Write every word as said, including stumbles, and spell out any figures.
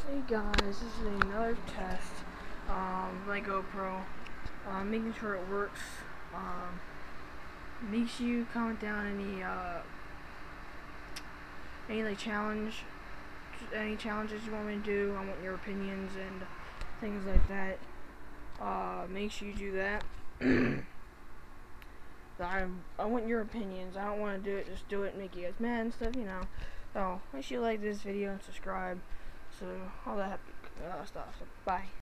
Hey guys, this is another test. Um, my GoPro, uh, making sure it works. Um, make sure you comment down any uh, any like challenge, any challenges you want me to do. I want your opinions and things like that. Uh, make sure you do that. I I want your opinions. I don't want to do it just do it and make you guys mad and stuff, you know. So make sure you like this video and subscribe. So all that happy uh, stuff. So, bye.